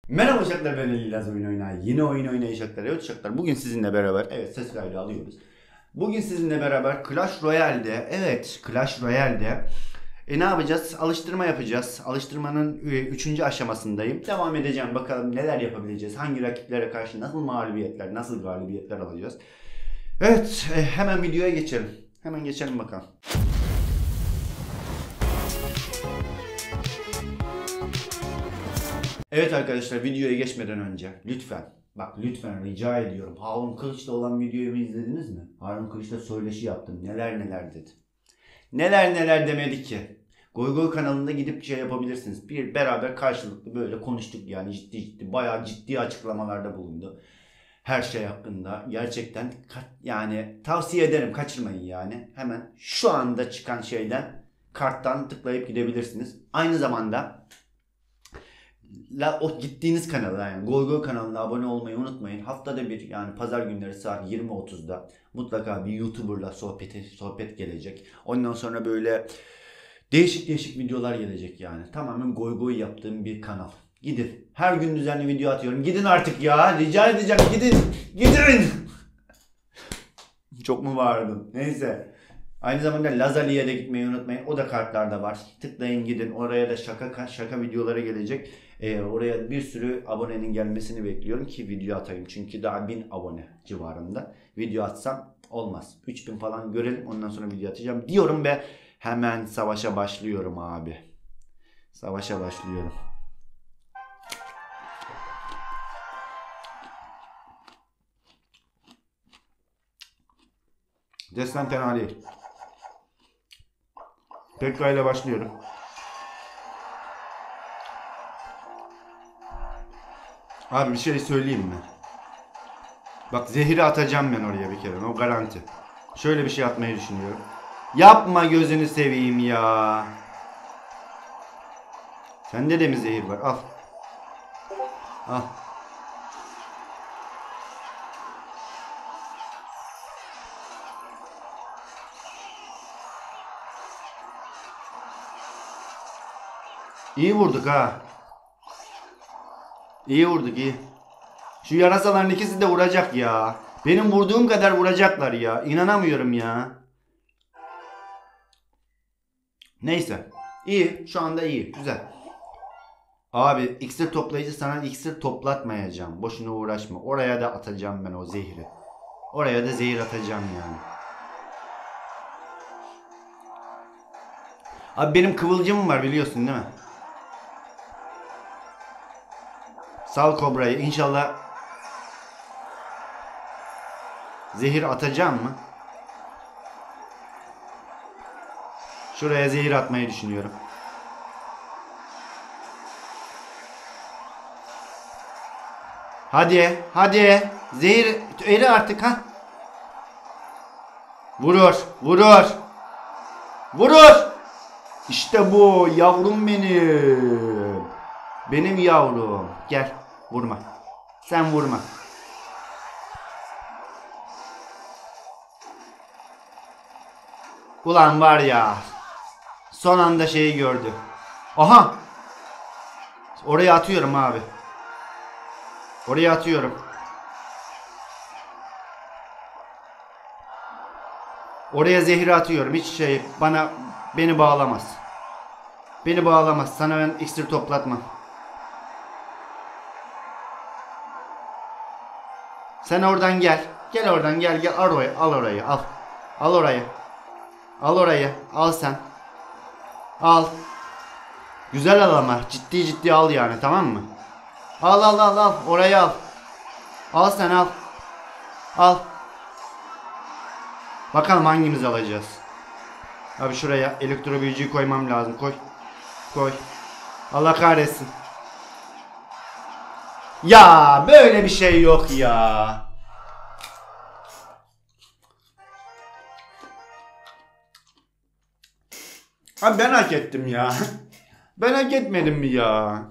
Merhaba uşaklar, ben Ali Laz oyun oynar. Yine oyun oynayacaklar. Evet uşaklar, bugün sizinle beraber, evet ses kaydı alıyoruz. Bugün sizinle beraber Clash Royale'de, evet Clash Royale'de ne yapacağız? Alıştırma yapacağız. Alıştırmanın 3. aşamasındayım. Devam edeceğim. Bakalım neler yapabileceğiz. Hangi rakiplere karşı nasıl mağlubiyetler, nasıl galibiyetler alacağız. Evet, hemen videoya geçelim. Hemen geçelim bakalım. Evet arkadaşlar, videoya geçmeden önce lütfen rica ediyorum. Harun Kılıç'la olan videomu izlediniz mi? Harun Kılıç'la söyleşi yaptım. Neler neler dedi. Neler neler demedi ki. Goy Goy kanalında gidip şey yapabilirsiniz. Beraber karşılıklı böyle konuştuk yani ciddi bayağı ciddi açıklamalarda bulundu. Her şey hakkında. Gerçekten yani tavsiye ederim, kaçırmayın yani. Hemen şu anda çıkan şeyden, karttan tıklayıp gidebilirsiniz. Aynı zamanda o gittiğiniz kanala, yani Goy Goy kanalına abone olmayı unutmayın. Haftada bir, yani pazar günleri saat 20.30'da mutlaka bir YouTuber'la sohbet gelecek. Ondan sonra böyle değişik videolar gelecek yani. Tamamen goy goy yaptığım bir kanal. Gidin. Her gün düzenli video atıyorum. Gidin artık ya. Rica edeceğim. Gidin. Gidin. Çok mu bağırdım? Neyse. Aynı zamanda Lazali'ye de gitmeyi unutmayın. O da kartlarda var. Tıklayın gidin. Oraya da şaka videoları gelecek. Oraya bir sürü abonenin gelmesini bekliyorum ki video atayım. Çünkü daha 1000 abone civarında. Video atsam olmaz. 3000 falan görelim. Ondan sonra video atacağım diyorum ve hemen savaşa başlıyorum abi. Savaşa başlıyorum. Destan fena değil. Pekka ile başlıyorum. Abi bir şey söyleyeyim mi? Bak, zehri atacağım ben oraya bir kere. O garanti. Şöyle bir şey atmayı düşünüyorum. Yapma, gözünü seveyim ya. Sende de mi zehir var? Al. Al. İyi vurduk ha. İyi vurduk, iyi. Şu yarasaların ikisi de vuracak ya. Benim vurduğum kadar vuracaklar ya. İnanamıyorum ya. Neyse. İyi. Şu anda iyi. Güzel. Abi iksir toplayıcı, sana iksir toplatmayacağım. Boşuna uğraşma. Oraya da atacağım ben o zehri. Oraya da zehir atacağım yani. Abi benim kıvılcımım var, biliyorsun değil mi? Sal kobrayı. İnşallah zehir atacağım mı? Şuraya zehir atmayı düşünüyorum. Hadi, hadi. Zehir eri artık ha. Vurur, vurur. Vurur. İşte bu yavrum benim. Benim yavrum. Gel, vurma. Sen vurma. Ulan var ya. Son anda şeyi gördü. Aha. Oraya atıyorum abi. Oraya atıyorum. Oraya zehri atıyorum. Hiç şey beni bağlamaz. Beni bağlamaz. Sana ben iksir toplatmam. Sen oradan gel. Gel oradan, gel. Al orayı. Al orayı. Al. Al orayı. Al orayı. Al sen. Al. Güzel al ama. Ciddi al yani, tamam mı? Al. Orayı al. Al sen, al. Al. Bakalım hangimiz alacağız. Abi şuraya elektro büyücüyü koymam lazım. Koy. Koy. Allah kahretsin. Ya böyle bir şey yok ya. Abi ben hak ettim ya. Ben hak etmedim mi ya?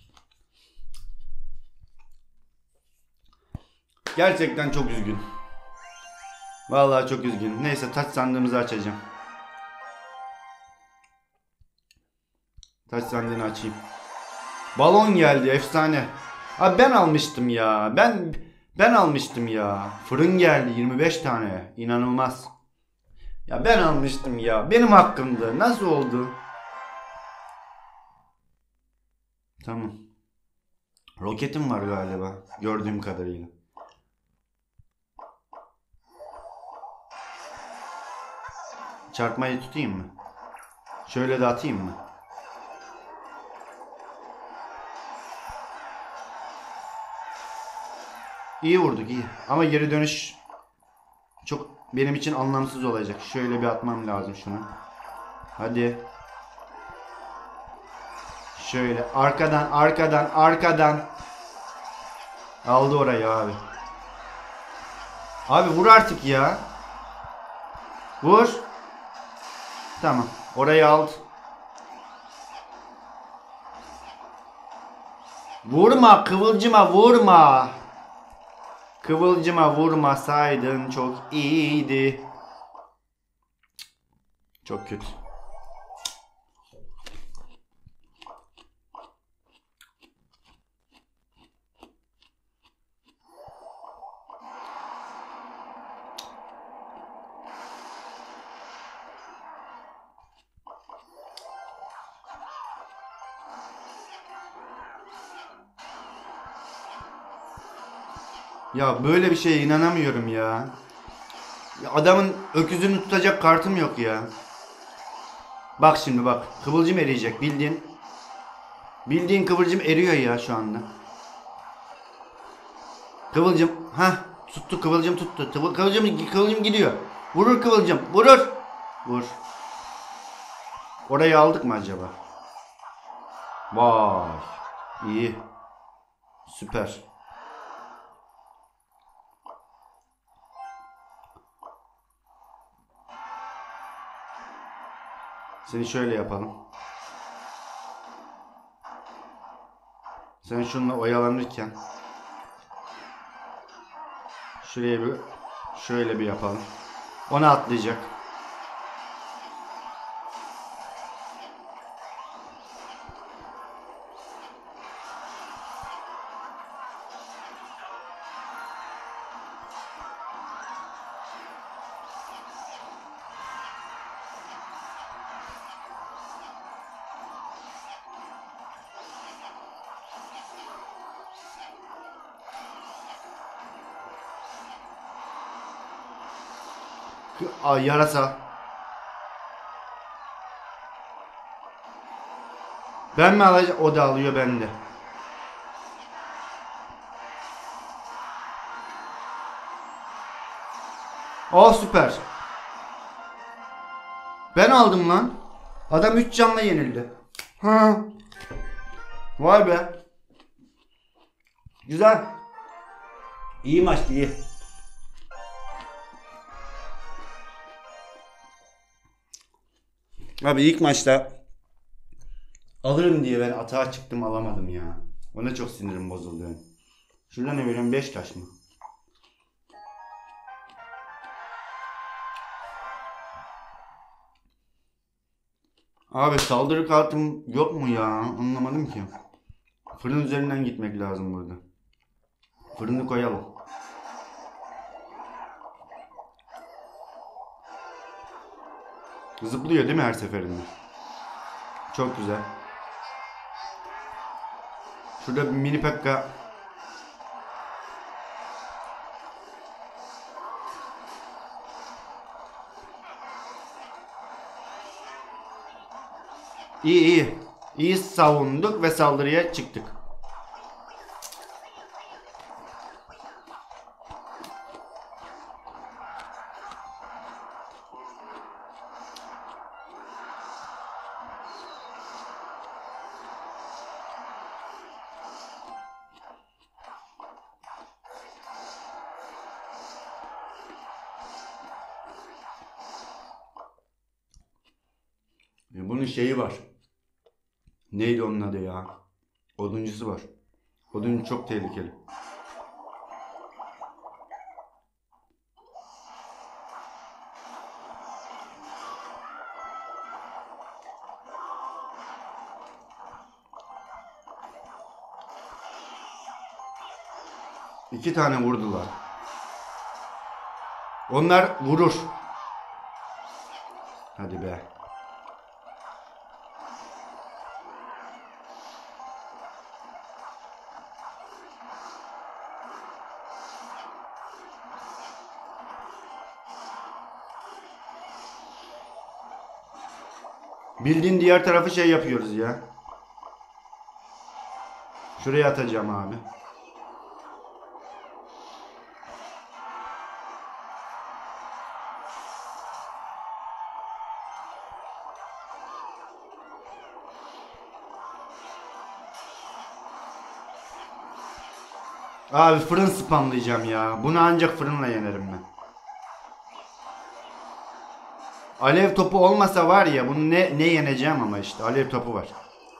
Gerçekten çok üzgün. Vallahi çok üzgün. Neyse, taç sandığımızı açacağım. Taç sandığını açayım. Balon geldi, efsane. Abi ben almıştım ya. Ben almıştım ya. Fırın geldi 25 tane. İnanılmaz. Ya ben almıştım ya. Benim hakkımdı. Nasıl oldu? Tamam. Roketim var galiba. Gördüğüm kadarıyla. Çarpmayı tutayım mı? Şöyle de atayım mı? İyi vurduk iyi. Ama geri dönüş çok benim için anlamsız olacak. Şöyle bir atmam lazım şunu. Hadi. Şöyle arkadan. Aldı orayı abi. Abi vur artık ya. Vur. Tamam. Orayı aldı. Vurma kıvılcıma vurma. Kıvılcıma vurmasaydın çok iyiydi. Çok kötü. Ya böyle bir şeye inanamıyorum ya. Ya adamın öküzünü tutacak kartım yok ya. Bak şimdi bak. Kıvılcım eriyecek bildiğin. Bildiğin kıvılcım eriyor ya şu anda. Kıvılcım. Ha tuttu kıvılcım tuttu. Kıvılcım gidiyor. Vurur kıvılcım. Vurur. Vur. Orayı aldık mı acaba? Vay. İyi. Süper. Seni şöyle yapalım. Sen şununla oyalanırken şuraya bir şöyle bir yapalım. Ona atlayacak. Ay yarasa. Ben mi alacağım? O da alıyor ben de. Aa süper. Ben aldım lan. Adam 3 canla yenildi. Ha. Vay be. Güzel. İyi maçtı iyi. Abi ilk maçta alırım diye ben atağa çıktım alamadım ya. Ona çok sinirim bozuldu. Şurada ne veriyorum 5 taş mı? Abi saldırı kartım yok mu ya? Anlamadım ki. Fırın üzerinden gitmek lazım burada. Fırını koyalım. Zıplıyor değil mi her seferinde? Çok güzel. Şurada bir mini pekka. İyi iyi. İyi savunduk ve saldırıya çıktık. Bunun şeyi var. Neydi onun adı ya? Oduncusu var. Oduncu çok tehlikeli. 2 tane vurdular. Onlar vurur. Hadi be. Bildiğin diğer tarafı şey yapıyoruz ya. Şuraya atacağım abi. Abi fırın spamlayacağım ya. Bunu ancak fırınla yenerim ben. Alev topu olmasa var ya bunu ne yeneceğim ama işte alev topu var.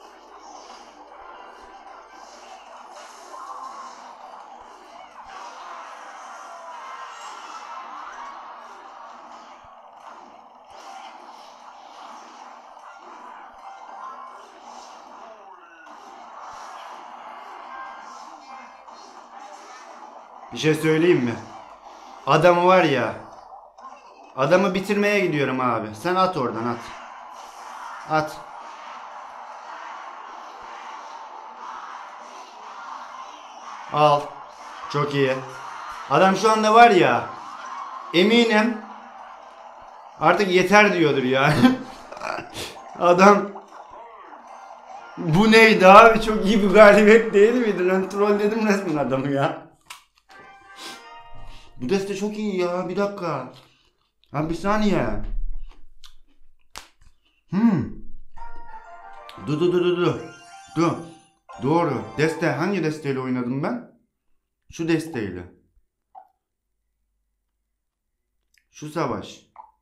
Bir şey söyleyeyim mi? Adamı var ya. Adamı bitirmeye gidiyorum abi. Sen at oradan at. At. Al. Çok iyi. Adam şu anda var ya. Eminim. Artık yeter diyordur ya. Adam. Bu neydi abi? Çok iyi bir galibiyet değil miydi? Ben trolledim resmen adamı ya. Bu deste çok iyi ya. Bir dakika. Abi bir saniye. Dur. Doğru. Deste. Hangi desteyle oynadım ben? Şu desteyle. Şu savaş.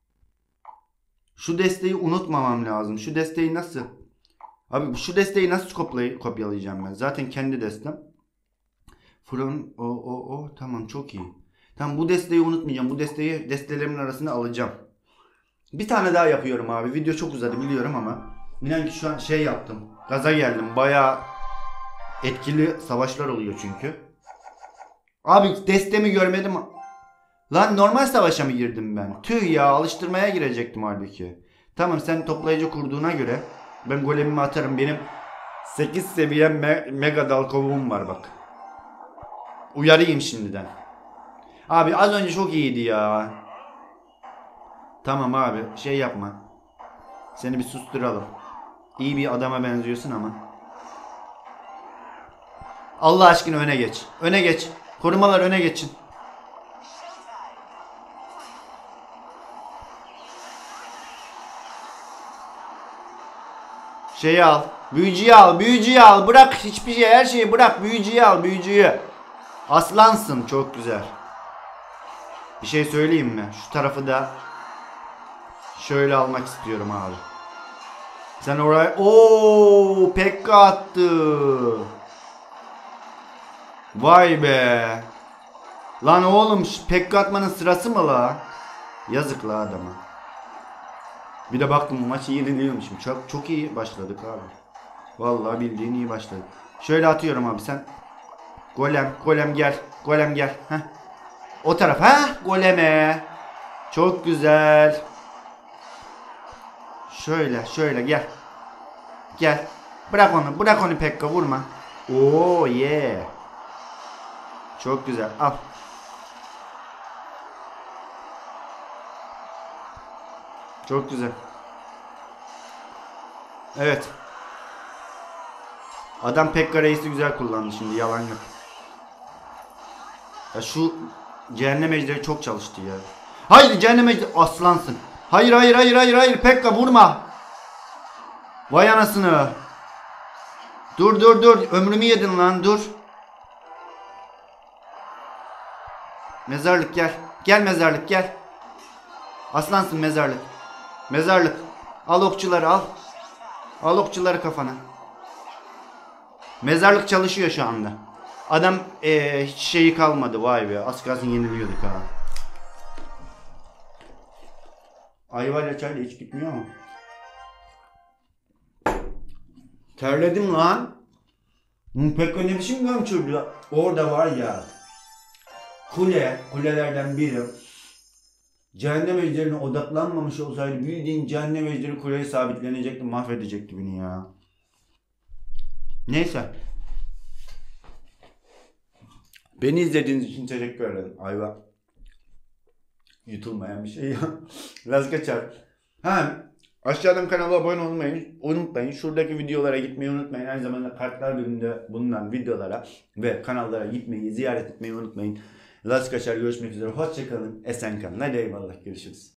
Şu desteği unutmamam lazım. Şu desteği nasıl? Abi şu desteği nasıl kopyalayacağım ben? Zaten kendi destem. Fırın. Tamam çok iyi. Tamam bu desteği unutmayacağım. Bu desteği destelerimin arasına alacağım. Bir tane daha yapıyorum abi. Video çok uzadı biliyorum ama. İnan ki şu an şey yaptım. Gaza geldim. Bayağı etkili savaşlar oluyor çünkü. Abi destemi görmedim. Lan normal savaşa mı girdim ben? Tüh ya alıştırmaya girecektim halbuki. Tamam sen toplayıcı kurduğuna göre ben golemimi atarım. Benim 8 seviye mega dal kovuğum var bak. Uyarayım şimdiden. Abi az önce çok iyiydi ya. Tamam abi şey yapma. Seni bir susturalım. İyi bir adama benziyorsun ama. Allah aşkına öne geç. Öne geç. Korumalar öne geçin. Şeyi al. Büyücüyü al. Büyücüyü al. Bırak hiçbir şey her şeyi bırak. Büyücüyü al. Büyücüyü. Aslansın. Çok güzel. Bir şey söyleyeyim mi? Şu tarafı da şöyle almak istiyorum abi. Sen oraya... Ooo! Pekka attı. Vay be. Lan oğlum Pekka atmanın sırası mı la? Yazık la adama. Bir de baktım maçı yeniliyormuşum. Çok iyi başladık abi. Vallahi bildiğin iyi başladık. Şöyle atıyorum abi sen. Golem gel. Golem gel. Heh. O taraf ha? Goleme. Çok güzel. Şöyle gel. Gel. Bırak onu Pekka vurma. Oo yeah. Çok güzel. Al. Çok güzel. Evet. Adam Pekka Reis'i güzel kullandı şimdi. Yalan yok. Ya şu cehennem ejderi çok çalıştı ya. Hayır cehennem ejderi aslansın. Hayır. Pekka vurma. Vay anasını. Dur. Ömrümü yedin lan dur. Mezarlık gel. Gel mezarlık gel. Aslansın mezarlık. Mezarlık. Al okçuları al. Al okçuları kafana. Mezarlık çalışıyor şu anda. Adam hiç şeyi kalmadı vay be. Az kalsın yeniliyorduk ha. Ayvayla çayla hiç gitmiyor mu? Terledim lan. Pekka ne biçim gömçürdü. Orada var ya. kulelerden biri cehennem ejderine odaklanmamış olsaydı bildiğin cehennem ejderi kuleye sabitlenecekti, mahvedecekti beni ya. Neyse. Beni izlediğiniz için teşekkür ederim. Ayva. Yutulmayan bir şey ya. Biraz kaçar. Aşağıdan kanala abone olmayı unutmayın. Şuradaki videolara gitmeyi unutmayın. Aynı zamanda kartlar bölümünde bulunan videolara ve kanallara gitmeyi, ziyaret etmeyi unutmayın. Las kaçar, görüşmek üzere. Hoşçakalın. Esen kalın. Hadi eyvallah. Görüşürüz.